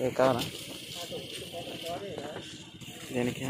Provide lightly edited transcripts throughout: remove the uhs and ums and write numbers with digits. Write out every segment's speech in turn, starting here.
కావాలా దేనికి?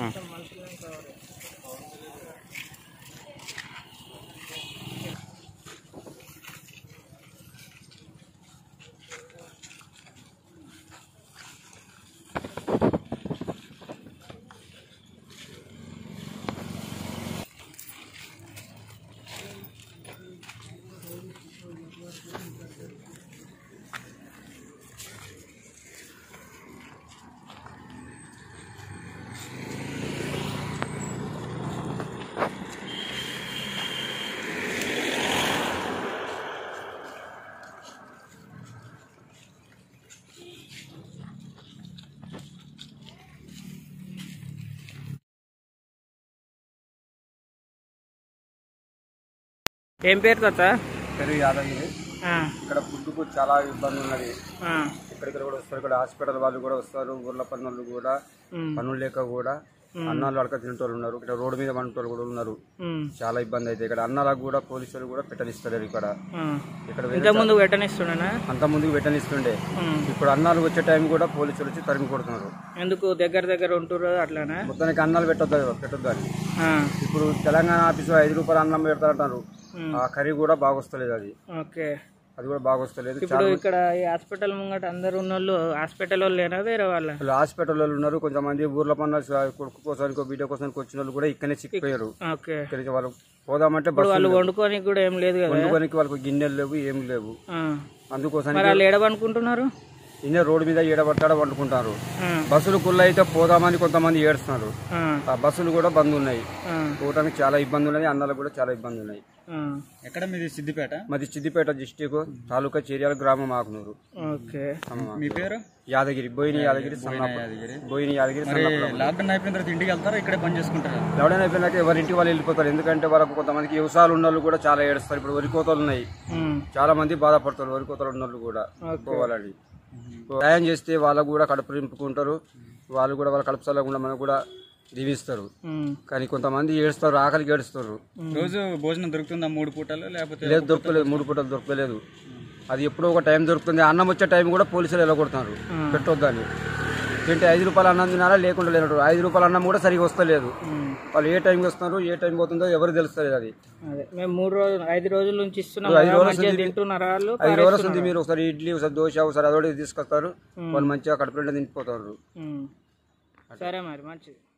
ఏం పేరు తాత? పేరు యాదగిరి. ఇక్కడ ఫుడ్కు చాలా ఇబ్బంది ఉన్నది. ఇక్కడిక్కడ కూడా వస్తారు, ఇక్కడ హాస్పిటల్ వాళ్ళు కూడా వస్తారు, ఊర్ల పనులు కూడా పనులు లేక కూడా అన్నాలు అడక తినేటోళ్ళు ఉన్నారు, ఇక్కడ రోడ్డు మీద వంటోళ్ళు కూడా ఉన్నారు. చాలా ఇబ్బంది అయితే ఇక్కడ అన్నాలకు కూడా పోలీసులు కూడా పెట్టనిస్తారు. ఇక్కడ అంత ముందుకు పెట్టనిస్తుండే, ఇప్పుడు అన్నాలు వచ్చే టైం కూడా పోలీసులు వచ్చి తరిమి కొడుతున్నారు. ఎందుకు దగ్గర ఉంటున్నారు అట్లానా? మొత్తానికి అన్నాలు పెట్టొద్దు అని ఇప్పుడు తెలంగాణ ఆఫీసు 5 రూపాయల అన్నం పెడతారంటారు. ఆ కర్రీ కూడా బాగొస్తలేదు, అది కూడా బాగొస్తలేదు. ఇప్పుడు ఇక్కడ ఈ హాస్పిటల్ ముంగట అందరు ఉన్న వాళ్ళు హాస్పిటల్ వాళ్ళు లేనా వేరే వాళ్ళు? హాస్పిటల్ వాళ్ళు ఉన్నారు. కొంతమంది ఊర్ల పనులు కొడుకు కోసానికి బిడ్డ కోసానికి వచ్చిన వాళ్ళు కూడా ఇక్కడనే చిక్కిపోయారు. వాళ్ళు పోదామంటే వాళ్ళు వండుకోనికి కూడా ఏం లేదు కదా, వండుకోనికి వాళ్ళకి గిన్నెలు లేవు, ఏం లేవు. అందుకోసం వాళ్ళు ఏడవనుకుంటున్నారు, ఇన్నే రోడ్డు మీద ఏడబడతాడ వండుకుంటారు. బస్సులు కుళ్ళ అయితే పోదామని కొంతమంది ఏడుస్తున్నారు. ఆ బస్సులు కూడా బంద్ ఉన్నాయి, పోవడానికి చాలా ఇబ్బంది ఉన్నాయి, అన్నాలకు కూడా చాలా ఇబ్బంది ఉన్నాయి. ఎక్కడ మీది? సిద్దిపేట. మాది సిద్దిపేట డిస్టిక్, తాలూకా చేరియాల గ్రామం ఆకునూరు. మీ పేరు? యాదగిరి, బోయిని యాదగిరి. లాక్డౌన్ అయిపోయిన తర్వాత ఇంటికి వెళ్తారా, ఇక్కడే పని చేసుకుంటారు? లాక్డౌన్ అయిపోయినాక ఎవరింటి వాళ్ళు వెళ్ళిపోతారు. ఎందుకంటే వాళ్ళకు కొంతమందికి వ్యవసాయాలు ఉన్న వాళ్ళు కూడా చాలా ఏడుస్తారు. ఇప్పుడు వరి కోతలు ఉన్నాయి, చాలా మంది బాధపడతారు. వరి కోతలు ఉన్న వాళ్ళు కూడా పోవాలని సాయం చేస్తే వాళ్ళకు కూడా కడుపు నింపుకుంటారు. వాళ్ళు కూడా వాళ్ళ కడుపు చల్లకుండా మనకు కూడా దీవిస్తారు. కానీ కొంతమంది ఏడుస్తారు, ఆకలికి ఏడుస్తారు. రోజు భోజనం దొరుకుతుందా 3 పూటలు? లేకపోతే లేదు, దొరకలేదు. 3 పూటలు దొరకలేదు. అది ఎప్పుడో ఒక టైం దొరుకుతుంది. అన్నం వచ్చే టైం కూడా పోలీసులు వెళ్ళగొడుతున్నారు, పెట్టొద్దని. తింటే 5 రూపాయల అన్నం తినాలా, లేకుండా లేనట్టు 5 రూపాయల అన్నం కూడా సరిగా వస్తలేదు. వాళ్ళు ఏ టైంకి వస్తున్నారు, ఏ టైం పోతుందో ఎవరు తెలుస్తలేదు. అది మేము 5 రోజుల నుంచి ఇస్తున్నాం. 5 రోజులు ఉంది. మీరు ఒకసారి ఇడ్లీ, ఒకసారి దోశ, ఒకసారి అదొకటి తీసుకొస్తారు. వాళ్ళు మంచిగా కడుపు నిండా తిండిపోతారు. సరే మరి, మంచిది.